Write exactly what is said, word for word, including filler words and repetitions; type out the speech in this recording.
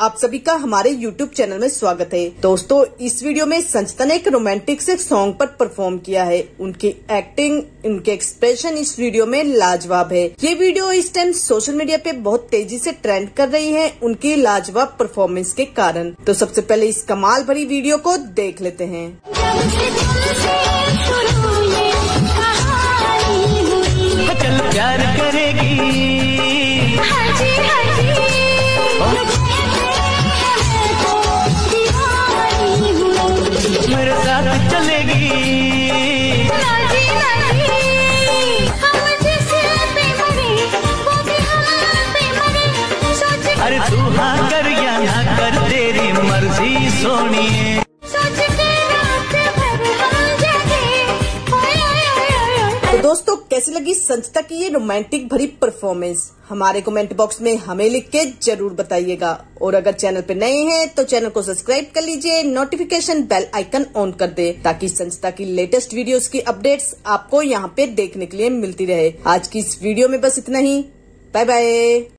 आप सभी का हमारे यूट्यूब चैनल में स्वागत है। दोस्तों, इस वीडियो में संचिता ने एक रोमांटिक से सॉन्ग पर परफॉर्म किया है। उनकी एक्टिंग, उनके एक्सप्रेशन इस वीडियो में लाजवाब है। ये वीडियो इस टाइम सोशल मीडिया पे बहुत तेजी से ट्रेंड कर रही है उनकी लाजवाब परफॉर्मेंस के कारण। तो सबसे पहले इस कमाल भरी वीडियो को देख लेते हैं। चल प्यार करेगी, हाजी हाजी मेरे साथ चलेगी, नाजी नाजी हम जिसे पे मरे वो भी हम पे मरे। सोच अरे तू हाँ कर या ना कर, तेरी मर्जी सोनिए। सोच के रात भर हम जागे। ओए ओए ओए ओए। तो दोस्तों, कैसी लगी संचिता की ये रोमांटिक भरी परफॉर्मेंस? हमारे कमेंट बॉक्स में हमें लिख के जरूर बताइएगा। और अगर चैनल पे नए हैं तो चैनल को सब्सक्राइब कर लीजिए, नोटिफिकेशन बेल आइकन ऑन कर दे ताकि संचिता की लेटेस्ट वीडियोस की अपडेट्स आपको यहाँ पे देखने के लिए मिलती रहे। आज की इस वीडियो में बस इतना ही। Bye bye.